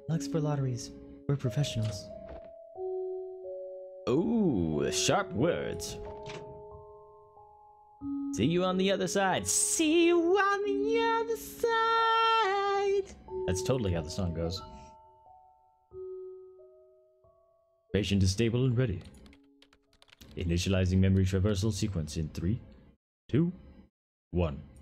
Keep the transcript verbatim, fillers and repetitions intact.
Luxport Lotteries. We're professionals. Ooh, sharp words. See you on the other side. See you on the other side. That's totally how the song goes. Patient is stable and ready. Initializing memory traversal sequence in three, two, one.